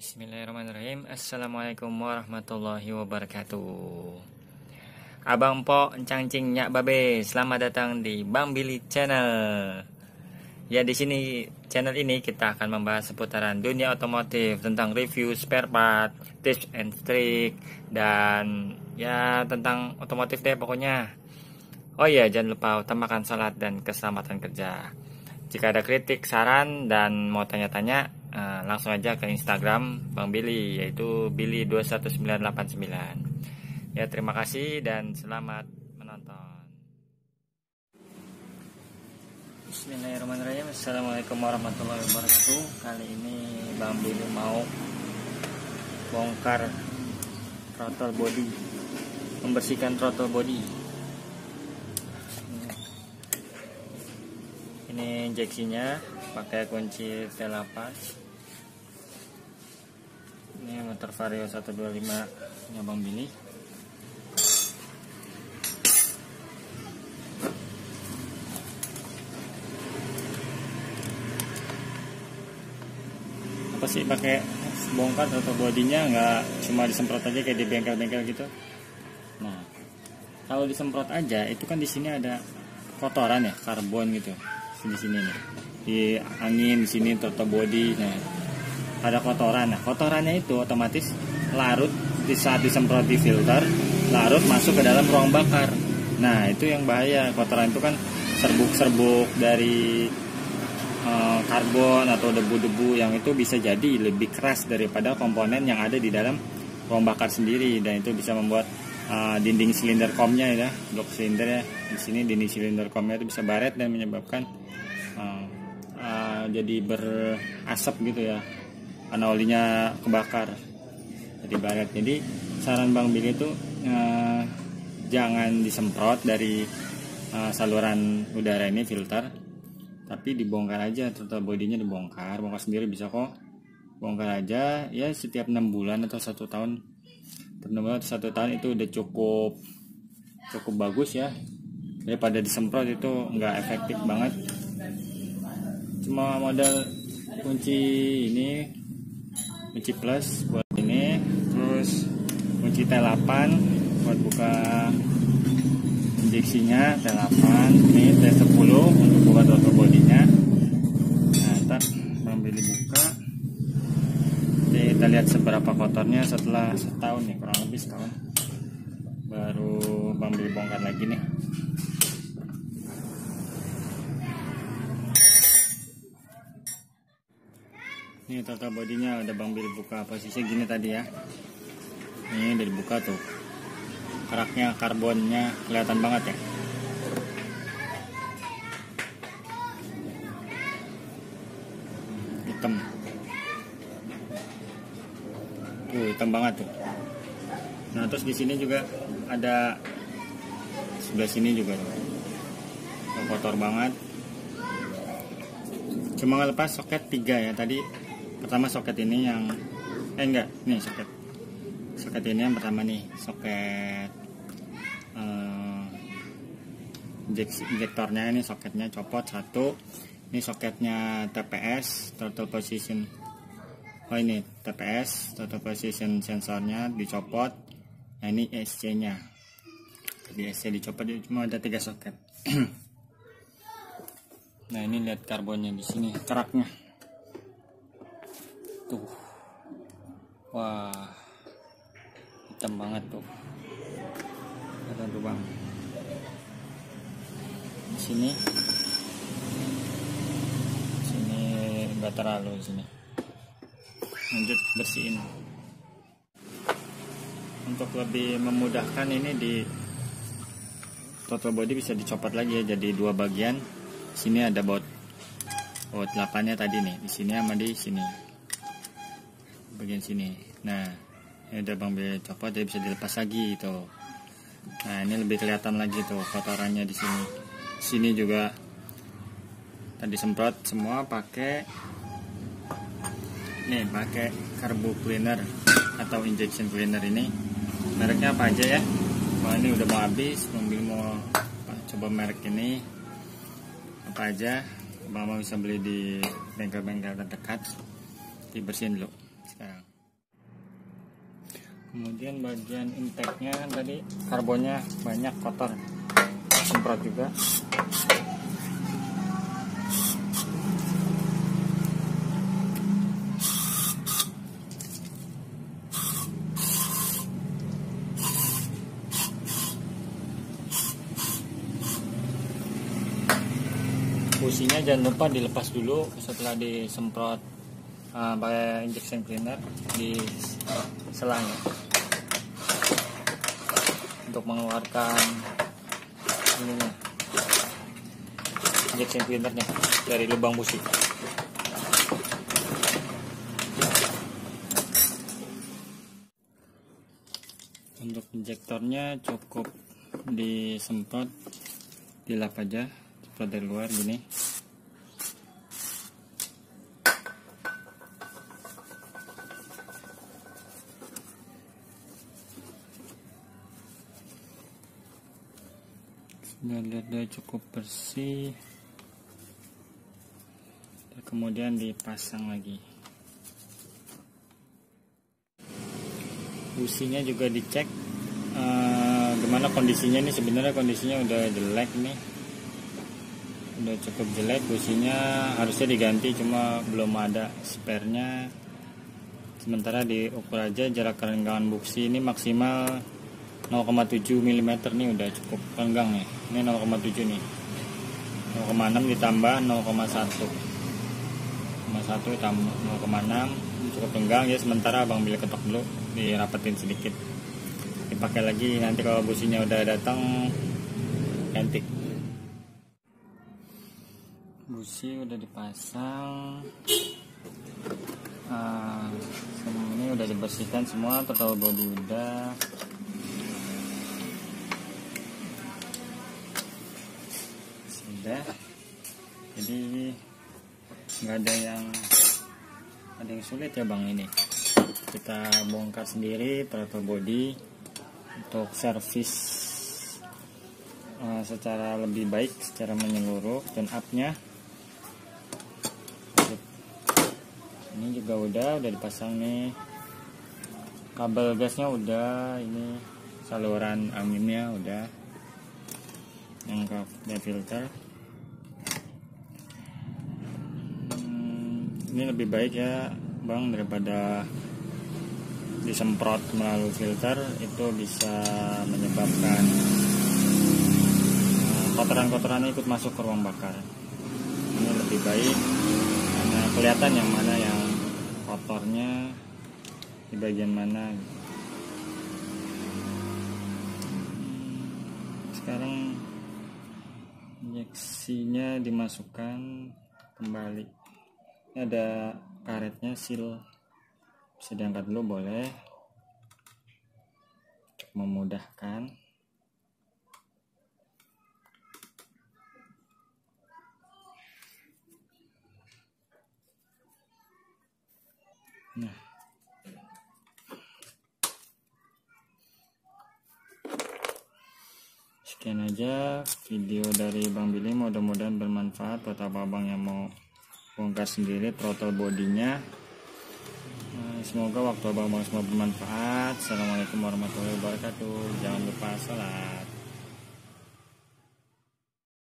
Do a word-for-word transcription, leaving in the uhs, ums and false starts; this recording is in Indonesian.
Bismillahirrahmanirrahim. Assalamualaikum warahmatullahi wabarakatuh. Abang Po, Encang Cing, Nyak Babe, selamat datang di Bang Billy Channel. Ya, di sini channel ini kita akan membahas seputaran dunia otomotif, tentang review spare part, tips and trick, dan ya tentang otomotif deh pokoknya. Oh iya, jangan lupa utamakan salat dan keselamatan kerja. Jika ada kritik, saran, dan mau tanya-tanya, Uh, langsung aja ke Instagram Bang Billy, yaitu Billy dua satu sembilan delapan sembilan. Ya, terima kasih dan selamat menonton. Bismillahirrahmanirrahim. Assalamualaikum warahmatullahi wabarakatuh. Kali ini Bang Billy mau bongkar throttle body, membersihkan throttle body. Ini injeksinya pakai kunci T delapan. Ini motor Vario seratus dua puluh lima nya Bang Billy. Apa sih pakai bongkar atau bodinya, nggak cuma disemprot aja kayak di bengkel-bengkel gitu. Nah, kalau disemprot aja itu kan di sini ada kotoran ya, karbon gitu. Di sini nih, di angin di sini throttle body, nah ada kotoran. Nah, kotorannya itu otomatis larut di saat disemprot di filter, larut masuk ke dalam ruang bakar. Nah, itu yang bahaya. Kotoran itu kan serbuk-serbuk dari uh, karbon atau debu-debu yang itu bisa jadi lebih keras daripada komponen yang ada di dalam ruang bakar sendiri, dan itu bisa membuat uh, dinding silinder komnya ya, blok silinder ya, di sini dinding silinder komnya itu bisa baret dan menyebabkan uh, uh, jadi berasap gitu ya, karena olinya kebakar jadi baret. Jadi saran Bang Billy itu uh, jangan disemprot dari uh, saluran udara ini, filter, tapi dibongkar aja, throttle bodinya dibongkar, bongkar sendiri bisa kok, bongkar aja ya setiap enam bulan atau satu tahun, enam bulan atau satu tahun itu udah cukup cukup bagus ya, daripada disemprot itu nggak efektif banget. Cuma modal kunci ini, kunci plus buat ini, terus kunci T delapan buat buka injeksinya, T delapan, ini T sepuluh untuk buka throttle bodinya. Nah, ntar Bang Billy buka. Jadi kita lihat seberapa kotornya setelah setahun nih, kurang lebih setahun, baru Bang Billy bongkar lagi nih. Ini throttle bodinya udah Bang Billy buka, posisinya gini tadi ya. Ini udah dibuka tuh, keraknya, karbonnya kelihatan banget ya. Hitam tuh, hitam banget tuh. Nah, terus di sini juga ada, sebelah sini juga tuh, kotor banget. Cuma ngelepas soket tiga ya tadi. Pertama soket ini yang eh enggak, nih soket soket ini yang pertama nih, soket uh, injektornya ini, soketnya copot satu. Ini soketnya T P S, throttle position, oh ini T P S, throttle position sensornya dicopot. Nah, ini E S C nya, di E S C dicopot, cuma ada tiga soket. Nah, ini lihat karbonnya di sini, keraknya tuh, wah hitam banget tuh, kata tuh Bang. Di sini, sini nggak terlalu, di sini. Lanjut bersihin. Untuk lebih memudahkan ini, di throttle body bisa dicopot lagi ya, jadi dua bagian. Sini ada baut baut delapannya tadi nih, di sini sama di sini, bagian sini. Nah, ini udah Bang Billy copot, jadi bisa dilepas lagi tuh. Nah, ini lebih kelihatan lagi tuh kotorannya di sini. Sini juga tadi semprot semua pakai nih, pakai carbo cleaner atau injection cleaner ini. Mereknya apa aja ya? Wah, ini udah mau habis. Bang Billy mau coba merek ini apa aja. Bang mau bisa beli di bengkel-bengkel terdekat. Dibersihin dulu sekarang. Kemudian bagian intake-nya tadi karbonnya banyak kotor, semprot juga. Businya jangan lupa dilepas dulu setelah disemprot uh, pakai injection cleaner di selangnya untuk mengeluarkan ininya, injection cleanernya dari lubang busi. Untuk injektornya cukup disemprot, dilap aja, semprot dari luar gini. Sudah lihat dia cukup bersih, dan kemudian dipasang lagi. Businya juga dicek uh, gimana kondisinya. Ini sebenarnya kondisinya udah jelek nih, udah cukup jelek. Businya harusnya diganti, cuma belum ada sparenya. Sementara diukur aja jarak renggangan busi ini maksimal nol koma tujuh milimeter nih, udah cukup renggang nih. Ini nol koma tujuh nih, nol koma enam ditambah nol koma satu, nol koma satu tambah nol koma enam, cukup renggang ya. Sementara abang beli ketok dulu, dirapetin sedikit, dipakai lagi nanti kalau businya udah datang ganti. Busi udah dipasang, uh, ini udah dibersihkan semua, total body udah. Sudah, jadi nggak ada yang ada yang sulit ya bang. Ini kita bongkar sendiri throttle body untuk servis uh, secara lebih baik, secara menyeluruh, tune up-nya. Ini juga udah udah dipasang nih, kabel gasnya udah, ini saluran anginnya udah, yang ke filter. Ini lebih baik ya bang, daripada disemprot melalui filter, itu bisa menyebabkan kotoran-kotorannya ikut masuk ke ruang bakar. Ini lebih baik karena kelihatan yang mana yang kotornya di bagian mana. Sekarang injeksinya dimasukkan kembali. Ini ada karetnya, seal, bisa diangkat dulu boleh, untuk memudahkan. Nah, sekian aja video dari Bang Billy, mudah-mudahan bermanfaat buat abang-abang yang mau bongkar sendiri throttle bodinya. Semoga waktu abang-abang semua bermanfaat. Assalamualaikum warahmatullahi wabarakatuh. Jangan lupa sholat.